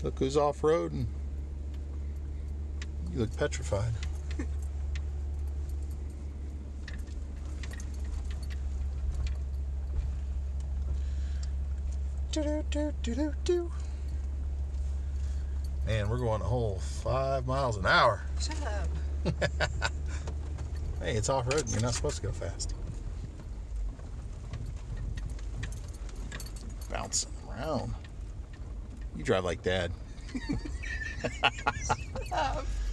Look who's off-road, and you look petrified. Do-do-do-do-do-do. Man, we're going a whole 5 miles an hour. Shut up. Hey, it's off-road and you're not supposed to go fast. Bouncing around. You drive like Dad. Shut up.